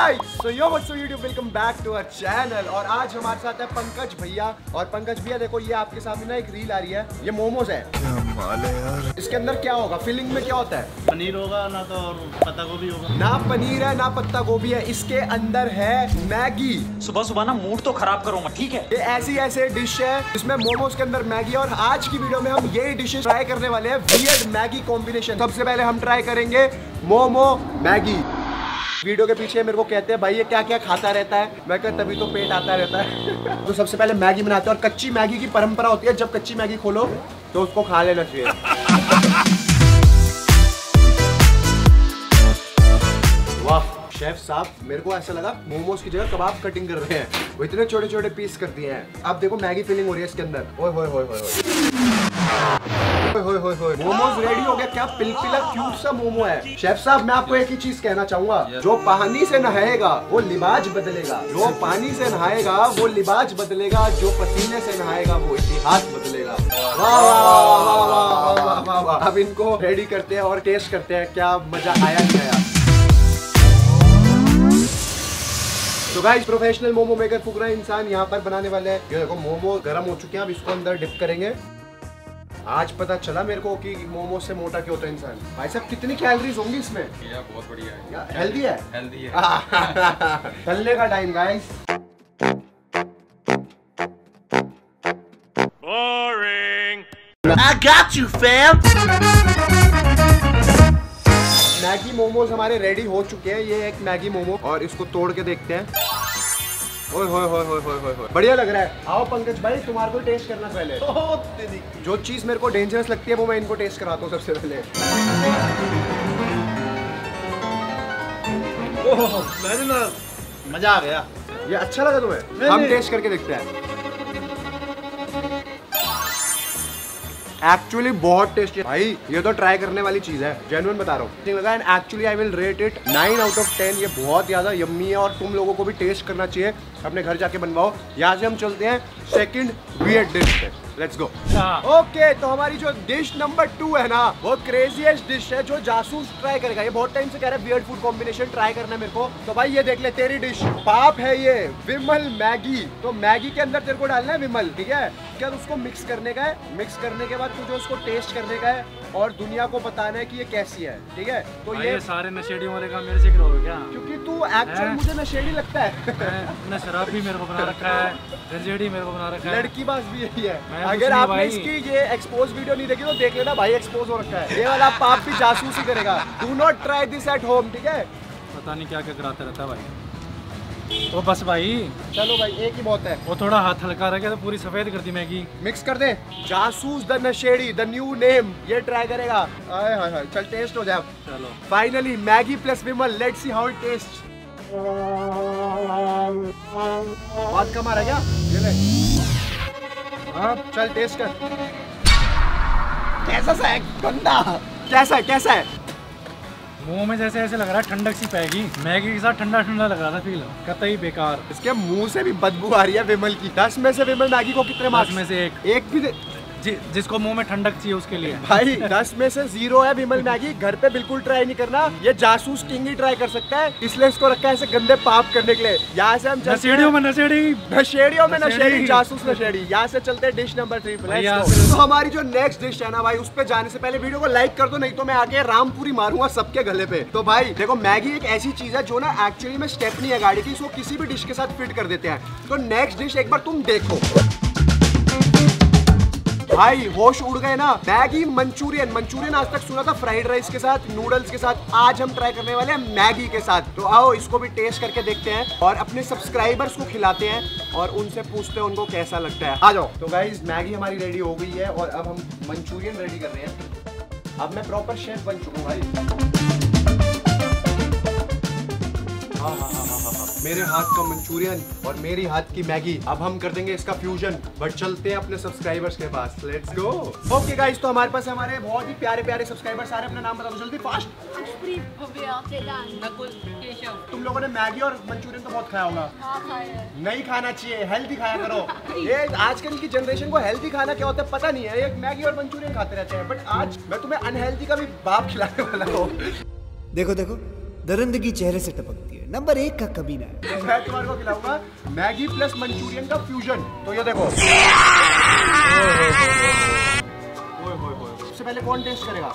Guys, so YouTube welcome back to our channel. और आज हमारे साथ है पंकज भैया। और पंकज भैया देखो, ये आपके सामने ना एक रील आ रही है, ये मोमोज है। क्या माल है यार। इसके अंदर क्या होगा, फिलिंग में क्या होता है? पनीर होगा ना, तो पत्ता गोभी होगा। ना पनीर है ना पत्ता गोभी है, इसके अंदर है मैगी। सुबह सुबह ना मूड तो खराब करो मत, ठीक है? ये ऐसे डिश है जिसमें मोमोज के अंदर मैगी। और आज की वीडियो में हम यही डिशेस ट्राई करने वाले हैं, वियर्ड मैगी कॉम्बिनेशन। सबसे पहले हम ट्राई करेंगे मोमो मैगी। वीडियो के पीछे मेरे को कहते हैं भाई ये क्या क्या खाता रहता है, मैं कहता तभी तो पेट आता रहता है। तो सबसे पहले मैगी बनाते हैं। और कच्ची मैगी की परंपरा होती है, जब कच्ची मैगी खोलो तो उसको खा लेना चाहिए। वाह शेफ साहब, मेरे को ऐसा लगा मोमोज की जगह कबाब कटिंग कर रहे हैं, वो इतने छोटे छोटे पीस कर दिए हैं। अब देखो मैगी फिलिंग हो रही है इसके अंदर। ओए होए होए होए मोमोज रेडी हो गया। क्या पिलपिला क्यूट सा मोमो है। शेफ साहब मैं आपको एक ही चीज कहना चाहूंगा, जो पानी से नहाएगा वो लिबाज बदलेगा, जो पानी से नहाएगा वो लिबाज बदलेगा, जो पसीने से नहाएगा वो इतिहास बदलेगा। वाह वाह वाह वाह वाह वाह। अब इनको रेडी करते हैं और टेस्ट करते हैं क्या मजा आया नहीं आया। तो गाइस, प्रोफेशनल मोमो मेकर फुकरा इंसान यहाँ पर बनाने वाले हैं। ये देखो मोमो गर्म हो चुके हैं, अब इसको अंदर डिप करेंगे। आज पता चला मेरे को कि मोमो से मोटा क्यों होता है इंसान। भाई साहब कितनी कैलोरीज होंगी इसमें? ये बहुत बढ़िया है। हेल्दी है, हेल्दी है। तलने का time guys. Boring. I got you, fam. Maggi momos हमारे रेडी हो चुके हैं। ये एक मैगी मोमो, और इसको तोड़ के देखते हैं। ओए होए होए होए होए होए होए, बढ़िया लग रहा है। आओ पंकज भाई, तुम्हारे को टेस्ट करना पहले। जो चीज मेरे को डेंजरस लगती है वो मैं इनको टेस्ट कराता हूँ सबसे पहले। मैंने ना मजा आ गया। ये अच्छा लगा तुम्हें? हम टेस्ट करके देखते हैं। एक्चुअली बहुत टेस्टी है भाई, ये तो ट्राई करने वाली चीज है, जेन्युइन बता रहा हूँ। लगा and actually I will rate it 9 out of 10। ये बहुत ज्यादा यम्मी है और तुम लोगों को भी टेस्ट करना चाहिए, अपने घर जाके बनवाओ। यहाँ से हम चलते हैं सेकंड वियर्ड डिश पे। Let's go. ओके, तो हमारी जो डिश नंबर 2 है ना, वो क्रेजीएस्ट डिश है जो जासूस ट्राई करेगा। ये बहुत टाइम से कह रहा है वियर्ड फूड कॉम्बिनेशन ट्राई करना है मेरे को। तो भाई ये देख ले, तेरी डिश पाप है ये विमल मैगी। तो मैगी के अंदर तेरे को डालना है विमल, ठीक है? क्या उसको मिक्स करने का है, मिक्स करने के बाद तुझे उसको टेस्ट करने का है और दुनिया को बताना है कि ये कैसी है, ठीक है? तो ये सारे नशेड़ी वाले काम मेरे से करोगे क्या? क्योंकि तू एक्चुअली मुझे नशेड़ी लगता है। न शराब भी मेरे को बना रखा है, गंजेड़ी मेरे को बना रखा है, लड़की बात भी यही है। मैं अगर कुछ आपने नहीं इसकी ये एक्सपोज वीडियो नहीं देखी तो देख लेना भाई, एक्सपोज हो रखा है। ये वाला पाप भी जासूस ही करेगा। Do not try this at home, ठीक है? पता नहीं क्या क्या कराता रहता है भाई। तो बस भाई, चलो भाई, एक ही बहुत है। वो थोड़ा हाथ हल्का रह गया तो पूरी सफेद कर दी मैगी। मिक्स कर दे। जासूस द नशेड़ी, द न्यू नेम, ये ट्राई करेगा। हाय हाय हाय, चल टेस्ट हो जाए। चलो finally Maggi plus Vimal, let's see how it taste. बहुत कम आ रहा है क्या? ये ले। हाँ चल टेस्ट कर। कैसा सा है? गंदा। कैसा है, कैसा है? मुंह में जैसे ऐसे लग रहा है ठंडक सी पैगी। मैगी के साथ ठंडा ठंडा लग रहा था फील, कतई बेकार। इसके मुंह से भी बदबू आ रही है विमल की। 10 में से विमल मैगी को कितने मार्क्स? 10 में से एक भी जिसको मुंह में ठंडक चाहिए उसके लिए। भाई 10 में से 0 है विमल मैगी। घर पे बिल्कुल ट्राई नहीं करना, ये जासूस किंग ही ट्राई कर सकता है, इसलिए इसको रखा है ऐसे गंदे पाप करने के लिए। यहाँ से हम नशेड़ियों में नशेड़ी, नशेड़ियों में नशेड़ी, जासूस नशेड़ी। यहाँ से चलते हैं डिश नंबर 3 पे। तो हमारी जो नेक्स्ट डिश है ना भाई, उस पे जाने से पहले वीडियो को लाइक कर दो, नहीं तो मैं आके रामपुरी मारूंगा सबके गले पे। तो भाई देखो, मैगी एक ऐसी चीज है जो ना एक्चुअली में स्टेपनी है गाड़ी की, इसको किसी भी डिश के साथ फिट कर देते हैं। तो नेक्स्ट डिश एक बार तुम देखो भाई, होश उड़ गए ना। Maggi Manchurian. मंचूरियन आज तक सुना था फ्राइड राइस के साथ, नूडल्स के साथ। आज हम ट्राई करने वाले हैं मैगी के साथ। तो आओ इसको भी टेस्ट करके देखते हैं और अपने सब्सक्राइबर्स को खिलाते हैं और उनसे पूछते हैं उनको कैसा लगता है। आ जाओ। तो गाइस, मैगी हमारी रेडी हो गई है और अब हम मंचूरियन रेडी कर रहे हैं। अब मैं प्रॉपर शेफ बन चुका हूँ भाई। मेरे हाथ का मंचूरियन और मेरी हाथ की मैगी, अब हम कर देंगे इसका फ्यूजन। बट चलते हैं अपने सब्सक्राइबर्स के पास। Let's go. ओके गाइस, तो हमारे पास हमारे बहुत ही प्यारे प्यारे सब्सक्राइबर्स। सारे अपना नाम बता दो जल्दी, फास्ट। तुम लोगों ने मैगी और मंचूरियन तो बहुत खाया होगा। नहीं खाना चाहिए, हेल्दी खाया करो। ये आजकल की जनरेशन को हेल्दी खाना क्या होता है पता नहीं है, ये मैगी और मंचूरियन खाते रहते हैं। बट आज मैं तुम्हें अनहेल्दी का भी बाप खिलाने वाला हूँ। देखो देखो, दरिंदगी चेहरे से टपकती है। नंबर 1 का कमीना। मैं तुम्हारे को खिलाऊंगा मैगी प्लस मंचूरियन का फ्यूजन। तो ये देखो, सबसे पहले कौन टेस्ट करेगा?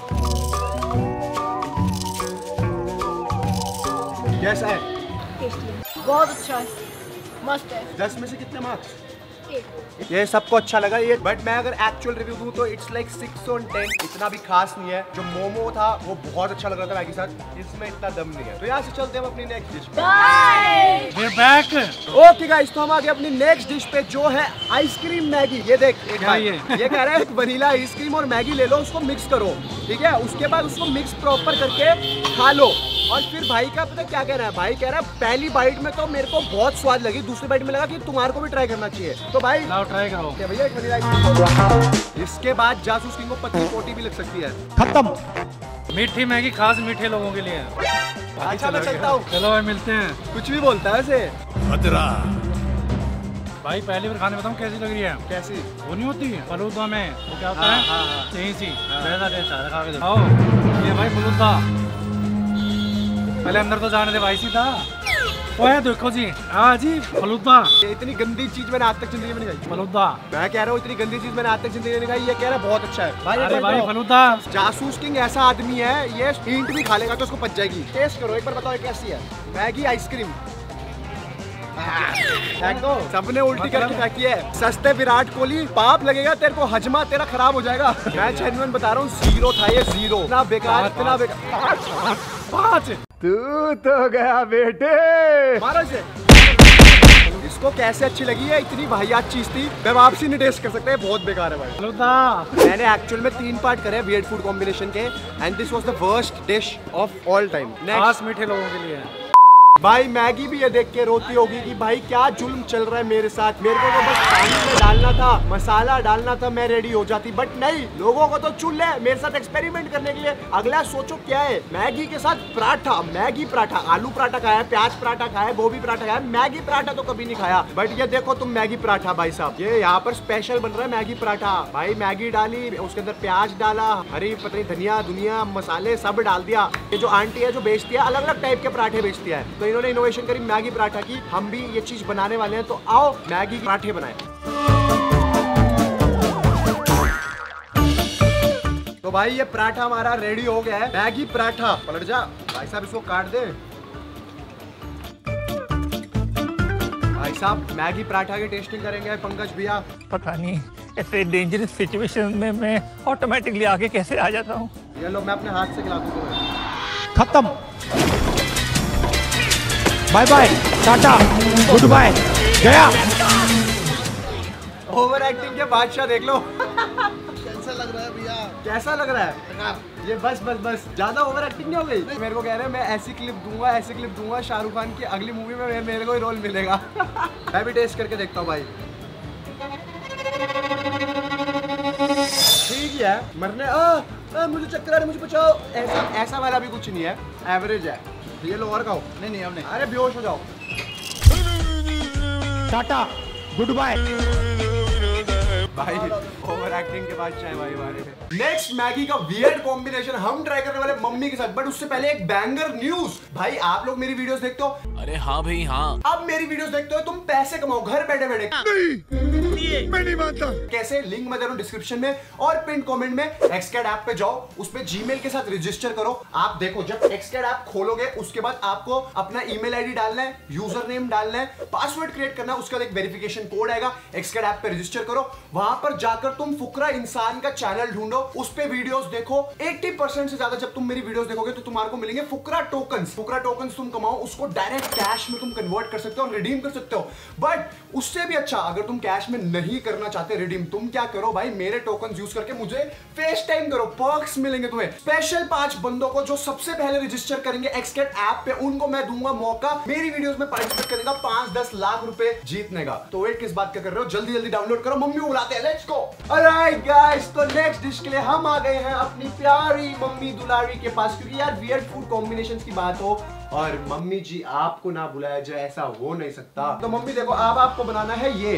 कैसा है? टेस्टी है, बहुत अच्छा है, मस्त है। 10 में से कितने मार्क्स? 8। ये सबको अच्छा लगा ये, बट मैं अगर एक्चुअल रिव्यू दूं तो इट्स लाइक 6 on 10। इतना भी खास नहीं है। जो मोमो था वो बहुत अच्छा लग रहा था मैगी के साथ, इसमें इतना दम नहीं है। तो यहाँ से चलते हैं हम अपनी नेक्स्ट डिश पे। We're back। ओके गाइस, तो हम आ गए अपनी नेक्स्ट डिश पे जो है आइसक्रीम मैगी। ये देख, क्या ये कह रहा है वनीला आइसक्रीम और मैगी ले लो, उसको मिक्स करो, ठीक है? उसके बाद उसको मिक्स प्रॉपर करके खा लो। और फिर भाई का पता क्या कह रहा है? भाई कह रहा है पहली बाइट में तो मेरे को बहुत स्वाद लगी, दूसरी बाइट में लगा कि तुम्हारे को भी ट्राई करना चाहिए। तो भाई लाओ ट्राई करो। क्या भैया एक वनीला आइसक्रीम। इसके बाद जासूस किंग को पत्ती पोटी भी लग सकती है। खत्म। मीठी मैगी खास मीठे लोगों के लिए। अच्छा मैं चलता हूँ। चलो भाई मिलते हैं। कुछ भी बोलता है वैसे। भाई पहली बार खाने बताऊँ कैसी लग रही है? कैसी? वो नहीं होती फलूदा में, वो क्या होता है? हाँ। सी वैसा टेस्ट है, खा के देखो। ये भाई फलूदा, पहले अंदर तो जाने दे भाई सीधा। ओए देखो जी, हाँ जी फलूदा। ये इतनी गंदी चीज मैंने आज तक जिंदगी में नहीं खाई। फलूदा मैं कह रहा हूँ इतनी गंदी चीज मैंने आज तक जिंदगी में नहीं खाई। ये कह रहा है बहुत अच्छा है। अरे भाई फलूदा। जासूस किंग ऐसा आदमी है, ये ईंट भी खा लेगा तो उसको पच जाएगी। टेस्ट करो एक बार, बताओ ये कैसी है मैगी आइसक्रीम। सबने उल्टी करके फेंकी है। सस्ते विराट कोहली, पाप लगेगा तेरे को, हजमा तेरा खराब हो जाएगा। मैं जेन्युइन बता रहा हूँ, 0 था ये, 0। इतना बेकार, इतना बेकार। 5। तू तो गया बेटे। मारो इसे। इसको कैसे अच्छी लगी है? इतनी वाहियात चीज थी, मैं वापसी नहीं टेस्ट कर सकता, बहुत बेकार है भाई। फलूदा। मैंने एक्चुअल में 3 पार्ट करे वियर्ड फूड कॉम्बिनेशन के, and this was the worst dish of all time. खास मीठे लोगों के लिए। भाई मैगी भी ये देख के रोती होगी कि भाई क्या जुल्म चल रहा है मेरे साथ। मेरे को तो बस पानी में डालना था, मसाला डालना था, मैं रेडी हो जाती, बट नहीं, लोगों को तो चुन ले मेरे साथ एक्सपेरिमेंट करने के लिए। अगला सोचो क्या है? मैगी के साथ पराठा, मैगी पराठा, आलू पराठा खाया, प्याज पराठा खाया, गोभी पराठा खाया, मैगी पराठा तो कभी नहीं खाया। बट ये देखो तुम मैगी पराठा भाई साहब, ये यहाँ पर स्पेशल बन रहा है मैगी पराठा। भाई मैगी डाली, उसके अंदर प्याज डाला, हरी पता नहीं धनिया दुनिया मसाले सब डाल दिया। ये जो आंटी है जो बेचती है, अलग अलग टाइप के पराठे बेचती है, तो इन्होंने इनोवेशन करी मैगी पराठा की। हम भी ये चीज बनाने वाले हैं, तो आओ मैगी के पराठे बनाएं। तो भाई ये पराठा हमारा रेडी हो गया है, मैगी पराठा। पलट जा भाई साहब, इसको काट दे भाई साहब। मैगी पराठा की टेस्टिंग करेंगे पंकज भैया। पता नहीं ऐसे डेंजरस सिचुएशन में मैं ऑटोमेटिकली आगे कैसे आ जाता हूँ। ये लो मैं अपने हाथ से खिला दूँ तुम्हें। खत्म। Bye bye, tata, good bye, गया। ओवर एक्टिंग के बादशाह देख लो। कैसा लग रहा है भैया? कैसा लग रहा है? ये बस बस बस ज्यादा ओवर एक्टिंग नहीं हो गई? मेरे को कह रहे हैं मैं ऐसी क्लिप दूंगा शाहरुख खान की अगली मूवी में मेरे को ही रोल मिलेगा। मैं भी टेस्ट करके देखता हूँ भाई। ठीक है, मरने मुझे चक्कर आ रहा है, मुझे बचाओ। ऐसा वाला भी कुछ नहीं है, एवरेज है। ये लो और खाओ। नहीं अब नहीं। अरे बेहोश हो जाओ। Tata, good bye. भाई ओवर एक्टिंग के बाद चाय भाई हमारे। नेक्स्ट मैगी का वियर्ड कॉम्बिनेशन हम ट्राई करने वाले मम्मी के साथ, बट उससे पहले एक बैंगर न्यूज। भाई आप लोग मेरी वीडियोस देखते हो? अरे हाँ भाई हाँ। अब मेरी वीडियोस देखते हो, तुम पैसे कमाओ घर बैठे बैठे। मैं नहीं मानता। कैसे? लिंक मैं दे रहा हूं डिस्क्रिप्शन में और पिन कमेंट में। एक्सकैड ऐप पे जाओ, उस पे जीमेल के साथ रजिस्टर करो। आप देखो जब एक्सकैड ऐप खोलोगे उसके बाद आपको अपना ईमेल आईडी डालना है, यूजर नेम डालना है, पासवर्ड क्रिएट करना है, उसका एक वेरिफिकेशन कोड आएगा। एक्सकैड ऐप पे रजिस्टर करो, वहां पर जाकर तुम फुकरा इंसान का चैनल ढूंढो, उस पे वीडियोस देखो। 80% से ज्यादा जब तुम मेरी वीडियोस देखोगे तो तुम्हारे को मिलेंगे फुकरा टोकन्स। फुकरा टोकन्स तुम कमाओ, उसको डायरेक्ट कैश में तुम कन्वर्ट कर सकते हो और रिडीम कर सकते हो। बट उससे भी अच्छा, अगर तुम कैश में नहीं करना चाहते रिडीम, तुम क्या करो भाई, मेरे टोकन्स यूज करके मुझे फेस टाइम करो, पर्क्स मिलेंगे तुम्हें। स्पेशल 5 बंदों को जो सबसे पहले रजिस्टर करेंगे एक्सकैड ऐप पे, उनको मैं दूंगा मौका मेरी वीडियोस में पार्टिसिपेट करने का, 5-10 लाख रुपए जीतने का। तो वेट किस बात का कर रहे हो? जल्दी जल्दी डाउनलोड करो, मम्मी बुलाते हैं, लेट्स गो। ऑलराइट गाइस, तो नेक्स्ट डिश के लिए हम आ गए हैं अपनी प्यारी मम्मी दुलारी के पास, क्योंकि यार वियर्ड फूड कॉम्बिनेशंस की बात हो और मम्मी जी आपको ना बुलाया जाए, ऐसा हो नहीं सकता। तो मम्मी देखो, अब आपको बनाना है ये।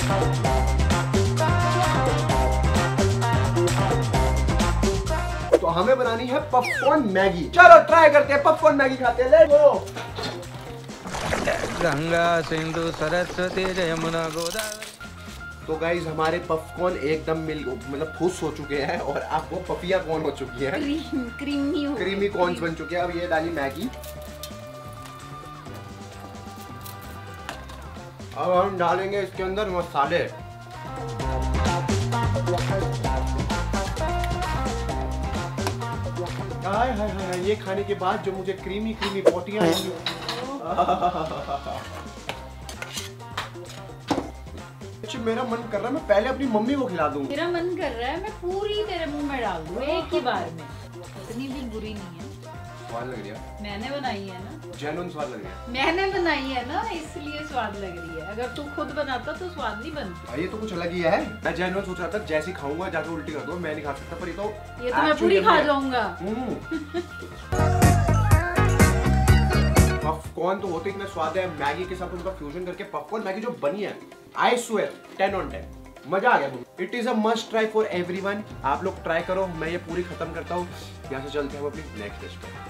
तो और हमें बनानी है पॉपकॉर्न मैगी। चलो ट्राई करते हैं, पॉपकॉर्न मैगी खाते हैं, लेट्स गो। गंगा सिंधु सरस्वती यमुना गोदावरी। तो गाइज हमारे पॉपकॉर्न एकदम मतलब खुश हो चुके हैं और आपको पपिया कॉर्न हो चुकी है, क्रीमी कॉर्न्स बन चुके हैं। अब ये डाली मैगी। अब हम डालेंगे इसके अंदर मसाले। हाय हाय हाय, ये खाने के बाद जो मुझे क्रीमी क्रीमी पोटियां मेरा मन कर रहा है मैं पहले अपनी मम्मी को खिला दूं। मेरा मन कर रहा है मैं पूरी तेरे मुंह में डाल दूं एक ही बार में। इतनी भी बुरी नहीं है। स्वाद लग रही है, मैंने बनाई है ना, जेन्युइन स्वाद लग रहा है। मैंने बनाई है ना इसलिए स्वाद लग रही है। अगर तू खुद बनाता तो स्वाद नहीं बनती। ये तो कुछ अलग ही है। मैं जेन्युइन सोच रहा था जैसे खाऊंगा जाके उल्टी कर दूं, मैं नहीं खा सकता, पर ये तो मैं पूरी खा जाऊंगा। पॉपकॉर्न तो होते इतने स्वाद है, मैगी के साथ उनका फ्यूजन करके पॉपकॉर्न मैगी जो बनी है, आई स्वेयर 10 on 10 मजा आ गया। It is a must try for everyone. आप लोग ट्राई करो, मैं ये पूरी खत्म करता हूँ। यहाँ से चलते हैं अपनी नेक्स्ट डिश पे।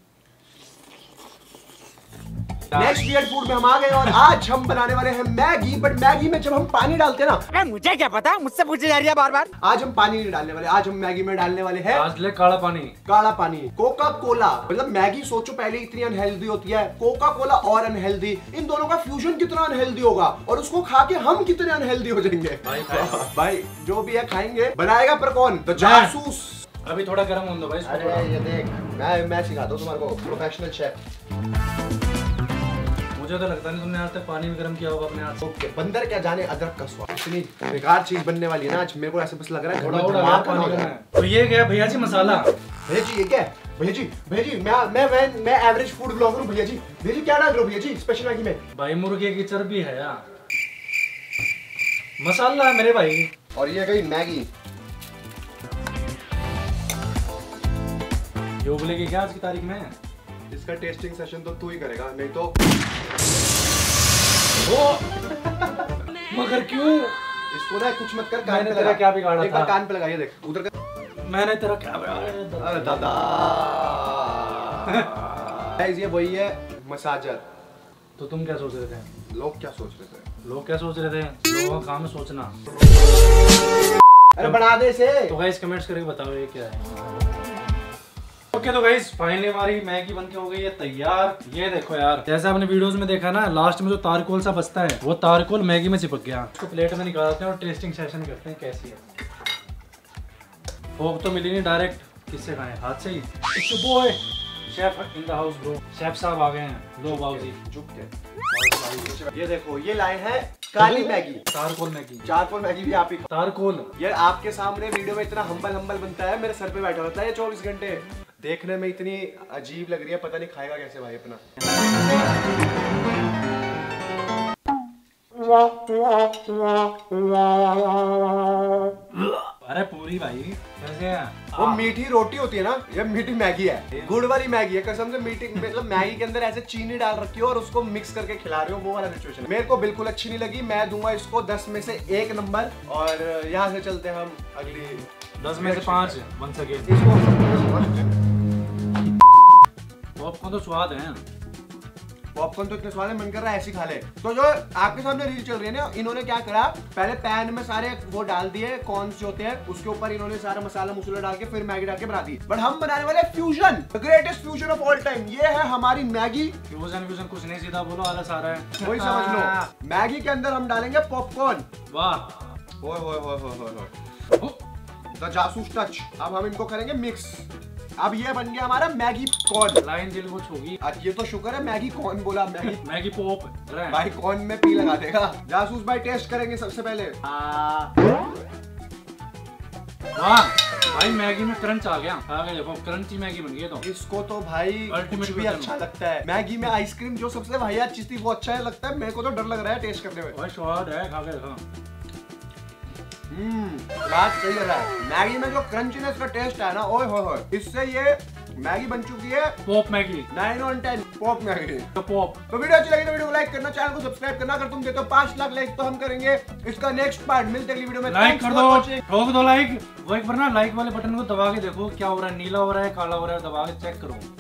नेक्स्ट वियर्ड फूड में हम आ गए और आज हम बनाने वाले हैं मैगी। बट मैगी में जब हम पानी डालते हैं ना, मुझे क्या पता, मुझसे पूछे जा रही है बार बार। आज हम पानी नहीं डालने वाले, आज हम मैगी में डालने वाले हैं आज ले काला पानी। काला पानी, कोका कोला। मतलब मैगी सोचो पहले इतनी अनहेल्दी होती है, कोका कोला और अनहेल्दी, इन दोनों का फ्यूजन कितना अनहेल्दी होगा और उसको खा के हम कितने अनहेल्दी हो जाएंगे। भाई जो भी है खाएंगे, बनाएगा पर कौन? तो जासूस। अभी थोड़ा गर्म होने दो भाई। अरे ये देख, मैं सिखाता हूँ तुम्हारे को, प्रोफेशनल शेफ। मुझे तो लगता नहीं तुमने आज तक पानी भी गर्म किया होगा अपने हाथ से। ओके, बंदर क्या जाने अदरक का स्वाद। इतनी बेकार चीज बनने वाली है ना आज, मेरे को ऐसे बस लग रहा है थोड़ा दिमाग पानी करना है। तो ये क्या भैया जी मसाला? भैया जी ये क्या है? भैया जी मैं एवरेज फूड ब्लॉगर हूँ। भैया जी क्या डाल रहे हो भैया जी स्पेशल मैगी में? भाई मुर्गे की चर्बी है यार, मसाला है मेरे भाई। और ये गई मैगी। ये उबलेगी क्या आज की तारीख में? इसका टेस्टिंग सेशन तो तू ही करेगा, नहीं तो मगर क्यों? इसको ना कुछ मत कर, कान मैंने पे तेरा लगा। क्या बिगाड़ा एक बार था? कान पे लगा, ये देख उधर का। मैंने तेरा क्या बिगाड़ा? अरे दादा। गाइस ये वही है मसाजर। तो तुम क्या सोच रहे थे? लोग क्या सोच रहे थे? लोग क्या सोच रहे थे? लोगों का काम है सोचना। अरे बना दे इसे। तो गाइस कमेंट्स करके बताओ ये क्या है। ओके तो गाइस फाइनली हमारी मैगी बनके हो गई है तैयार। ये देखो यार, जैसे आपने वीडियोस में देखा ना, लास्ट में जो तारकोल सा बचता है वो तारकोल मैगी में चिपक गया। इसको प्लेट में निकालते हैं और टेस्टिंग सेशन करते हैं कैसी है। फोक तो मिली नहीं, डायरेक्ट किससे खाएं? हाथ से ही। Boy chef in the house bro, chef साहब आ गए हैं। लो बाबूजी झुक के। ये देखो, ये लाए हैं काली मैगी, तारकोल मैगी। चारकोल मैगी भी आप ही तारकोल ये आपके सामने वीडियो में इतना हम्बल बनता है, मेरे सर पे बैठा रहता है ये 24 घंटे। देखने में इतनी अजीब लग रही है, पता नहीं खाएगा कैसे भाई अपना। अरे पूरी भाई कैसे है? वो मीठी रोटी होती है ना, ये मीठी मैगी है, गुड़ वाली मैगी है कसम से। मीठी मतलब मैगी के अंदर ऐसे चीनी डाल रखी हो और उसको मिक्स करके खिला रहे हो, वो वाला सिचुएशन मेरे को बिल्कुल अच्छी नहीं लगी। मैं दूंगा इसको 10 में से 1 नंबर। और यहाँ से चलते हैं हम अगली 10 में से 5 बन सके। पॉपकॉर्न तो स्वाद है, पॉपकॉर्न तो इतने स्वाद है, मन कर रहा है ऐसे खा ले। तो जो आपके सामने रील चल रही है ना, इन्होंने क्या करा, पहले पैन में सारे वो डाल दिए कॉर्न्स जो होते हैं, उसके ऊपर इन्होंने सारा मसाला मुसाला डाल के फिर मैगी डाल के बना दी। बट हम बनाने वाले fusion, the greatest fusion of all time. ये है हमारी मैगी। फ्यूजन कुछ नहीं, सीधा बोलो आलस आ रहा है। वही समझ लो। मैगी के अंदर हम डालेंगे पॉपकॉर्न। वाह ओए द जासूस टच। अब हम इनको करेंगे मिक्स। अब ये बन गया हमारा मैगी कॉर्न। लाइन दिल वो होगी। ये तो शुक्र है मैगी कॉर्न बोला, मैगी पॉप भाई कॉर्न में पी लगा देगा। जासूस भाई टेस्ट करेंगे सबसे पहले। वाह भाई मैगी में क्रंच आ गया। देखो क्रंची मैगी बन गई। तो इसको तो भाई कुछ भी अच्छा लगता है। मैगी में आइसक्रीम जो सबसे वाहियात चीज थी वो अच्छा लगता है। मेरे को तो डर लग रहा है टेस्ट करने में। भाई स्वाद है, खा के देखो। बात सही लग रहा है। मैगी में जो क्रंचीनेस का टेस्ट है ना, ओए होए, इससे ये मैगी बन चुकी है pop Maggi 9 on 10 pop Maggi. तो पॉप। तो वीडियो अच्छी लगी तो वीडियो को लाइक करना, चैनल को सब्सक्राइब करना। अगर तुम देते हो 5 लाख लाइक तो हम करेंगे इसका नेक्स्ट पार्ट। मिलते अगली वीडियो में। लाइक कर दो, ठोक दो लाइक। वो एक बार ना लाइक वाले बटन को दबा के देखो क्या हो रहा है, नीला हो रहा है काला हो रहा है, दबा के चेक करो।